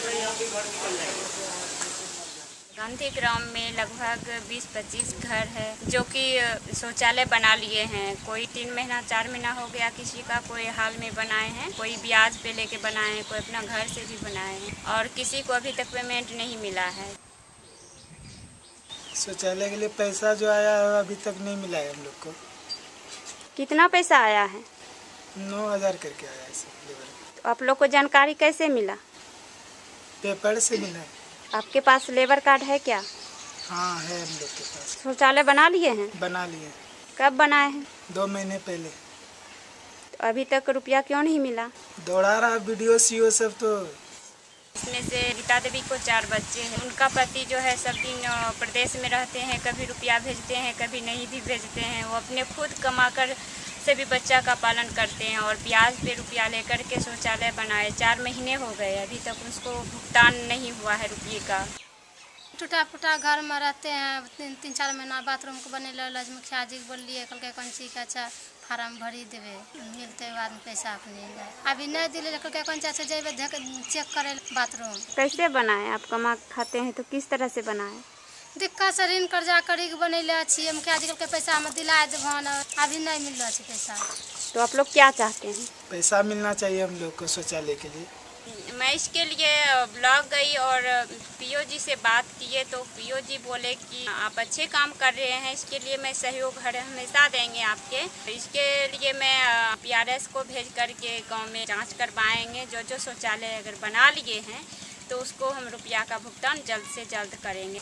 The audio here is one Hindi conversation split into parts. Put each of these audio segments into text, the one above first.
गांधीग्राम में लगभग 20-25 घर है जो कि शौचालय बना लिए हैं। कोई 3 महीना 4 महीना हो गया किसी का, कोई हाल में बनाए हैं, कोई ब्याज पे लेके बनाए हैं, कोई अपना घर से भी बनाए हैं और किसी को अभी तक पेमेंट नहीं मिला है। शौचालय के लिए पैसा जो आया है अभी तक नहीं मिला है हम लोग को। कितना पैसा आया है? 9,000 करके आया है। तो आप लोग को जानकारी कैसे मिला? पेपर से मिला है। आपके पास लेबर कार्ड है क्या? हाँ है हम लोग के पास। शौचालय बना लिए हैं? बना लिए। कब बनाए हैं? 2 महीने पहले। तो अभी तक रुपया क्यों नहीं मिला? दौड़ा रहा वीडियो सीओ सब। तो इसमें से नविता देवी को 4 बच्चे हैं। उनका पति जो है सब दिन प्रदेश में रहते हैं, कभी रुपया भेजते हैं कभी नहीं भी भेजते हैं। वो अपने खुद कमाकर सभी बच्चा का पालन करते हैं और ब्याज पे रुपया लेकर के शौचालय बनाए। 4 महीने हो गए, अभी तक उसको भुगतान नहीं हुआ है रुपये का। टूटा फूटा घर में रहते हैं, 3-4 महीना बाथरूम को बने लज मुखिया जी बोल लिए कल के कंची का अच्छा फार्म भरी देवे मिलते बाद में पैसा अपने अभी नहीं दिले कल के कंचा से जेबे चेक करे बाथरूम। कैसे बनाए? आप कमा खाते हैं तो किस तरह से बनाए? दिक्कत से ऋण कर्जा करी के बनैले छियै, मुखिया जी के पैसा में दिला देभन, अभी नहीं मिल रहा है पैसा। तो आप लोग क्या चाहते हैं? पैसा मिलना चाहिए हम लोग को शौचालय के लिए। मैं इसके लिए ब्लॉक गई और पीओ जी से बात किए तो पीओ जी बोले कि आप अच्छे काम कर रहे हैं, इसके लिए मैं सहयोग हमेशा देंगे आपके। इसके लिए मैं पीआरएस को भेज करके गांव में जांच करवाएंगे। जो शौचालय अगर बना लिए हैं तो उसको हम रुपया का भुगतान जल्द से जल्द करेंगे।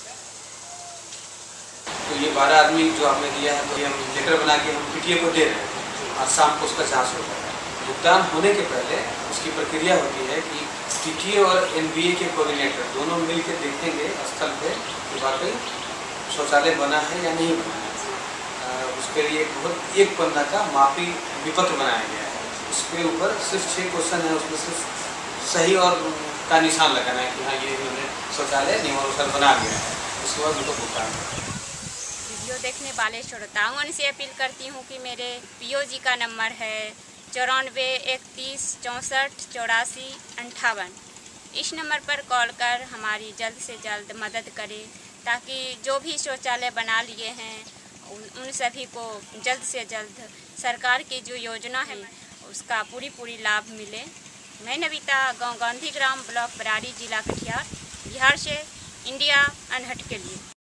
तो ये 12 आदमी जो आपने दिया है, तो ये हम लेटर बना के हम पीटीए को दे रहे हैं और शाम को उसका जाँच होगा। भुगतान होने के पहले उसकी प्रक्रिया होती है कि पीटीए और एनबीए के कोऑर्डिनेटर दोनों मिलकर देखेंगे स्थल पे कि वाकई शौचालय बना है या नहीं बना है। उसके लिए एक पन्ना का मापी विपत्र बनाया गया है। उसके ऊपर सिर्फ 6 क्वेश्चन है, उसमें सिर्फ सही और का निशान लगाना है कि हाँ ये इन्होंने शौचालय नियमानुसार बना गया है। उसके बाद उनको भुगतान। वीडियो देखने वाले श्रोताओं से अपील करती हूँ कि मेरे पीओ जी का नंबर है 94 31 64 84 58। इस नंबर पर कॉल कर हमारी जल्द से जल्द मदद करें ताकि जो भी शौचालय बना लिए हैं उन सभी को जल्द से जल्द सरकार की जो योजना है उसका पूरी लाभ मिले। मैं नविता, गांव गांधीग्राम, ब्लॉक बरारी, जिला कटिहार, बिहार से इंडिया अनहट के लिए।